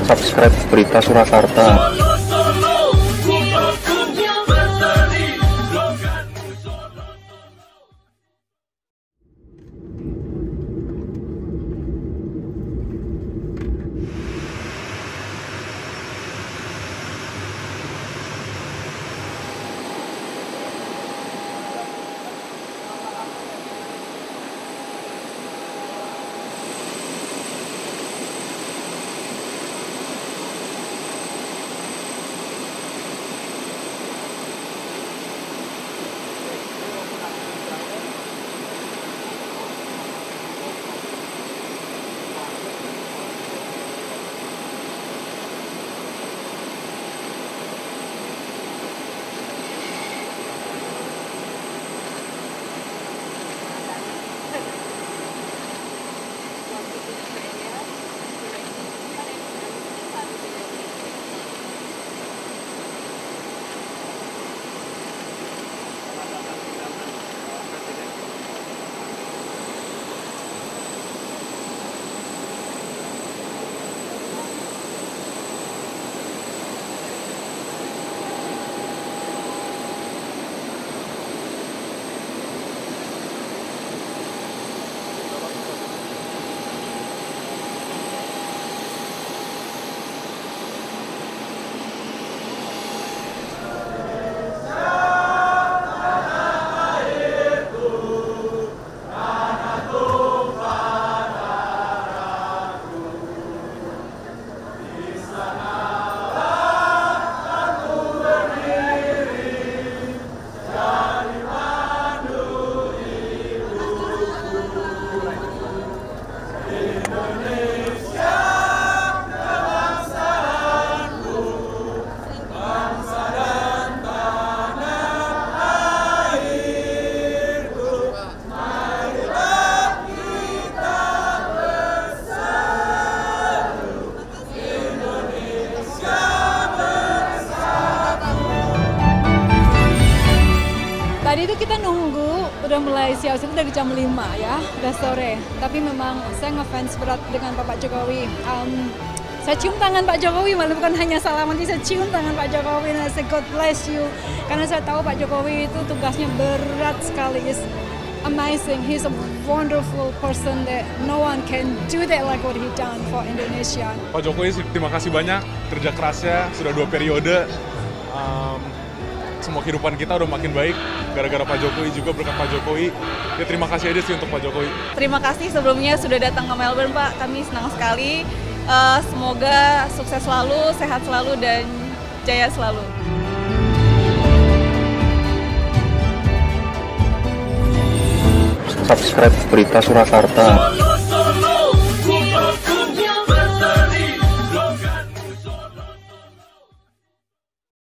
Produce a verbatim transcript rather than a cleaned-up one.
Subscribe Berita Surakarta. Tadi itu kita nunggu, udah mulai siap itu dari jam lima ya, udah sore. Tapi memang saya ngefans berat dengan Bapak Jokowi. Um, saya cium tangan Pak Jokowi, malah bukan hanya salaman, saya cium tangan Pak Jokowi dan saya God bless you. Karena saya tahu Pak Jokowi itu tugasnya berat sekali. It's amazing, he's a wonderful person that no one can do that like what he done for Indonesia. Pak Jokowi, terima kasih banyak kerja kerasnya, sudah dua periode. Um, semua kehidupan kita udah makin baik gara-gara Pak Jokowi, juga berkat Pak Jokowi. Ya terima kasih aja sih untuk Pak Jokowi. Terima kasih sebelumnya sudah datang ke Melbourne, Pak. Kami senang sekali. Uh, semoga sukses selalu, sehat selalu, dan jaya selalu. Subscribe Berita Surakarta.